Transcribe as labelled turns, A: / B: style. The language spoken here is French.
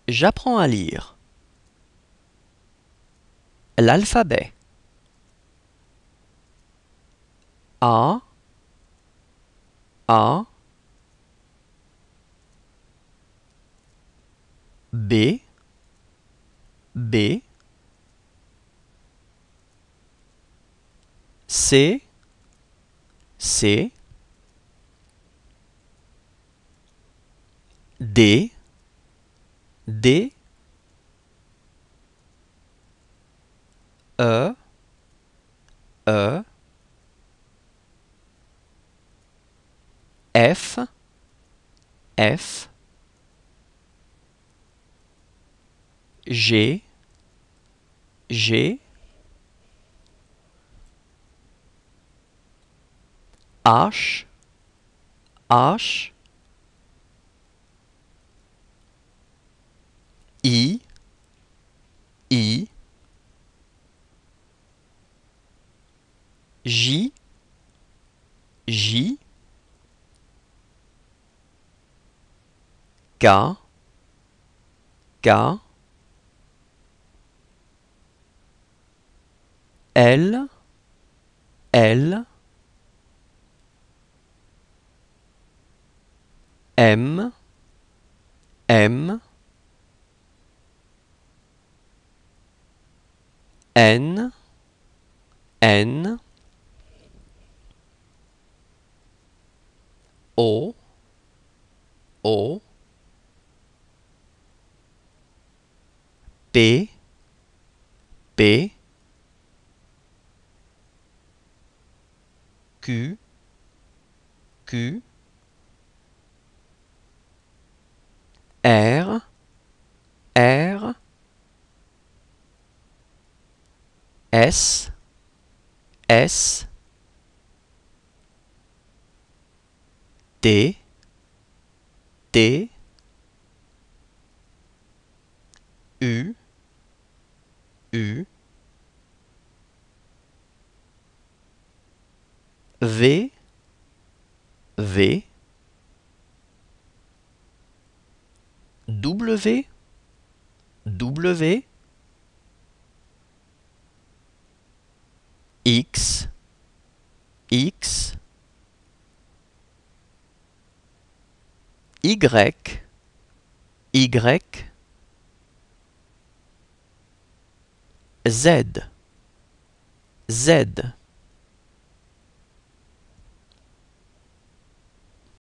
A: J'apprends à lire. L'alphabet. A, A, B, B, C, C, D, D, E, E, F, F, G, G, H, H, I, I, J, J, K, K, L, L, M, M, N, N, O, O, P, P, Q, Q, R, R, S, S, T, T, U, U, V, V, W, W, X, X, Y, Y, Z, Z.